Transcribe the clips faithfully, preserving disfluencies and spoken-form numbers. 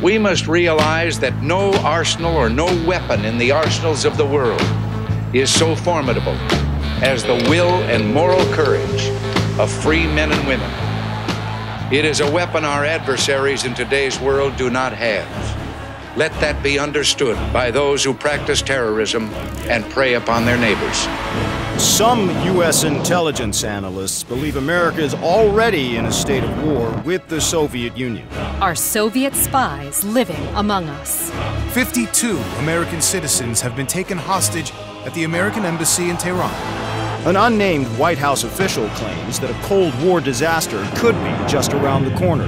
we must realize that no arsenal or no weapon in the arsenals of the world is so formidable as the will and moral courage of free men and women. It is a weapon our adversaries in today's world do not have. Let that be understood by those who practice terrorism and prey upon their neighbors. Some U S intelligence analysts believe America is already in a state of war with the Soviet Union. Are Soviet spies living among us? fifty-two American citizens have been taken hostage at the American Embassy in Tehran. An unnamed White House official claims that a Cold War disaster could be just around the corner.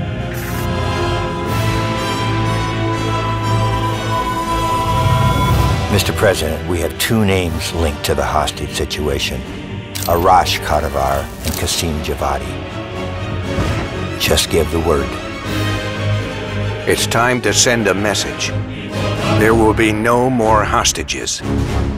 Mister President, we have two names linked to the hostage situation: Arash Kadivar and Qasim Javadi. Just give the word. It's time to send a message. There will be no more hostages.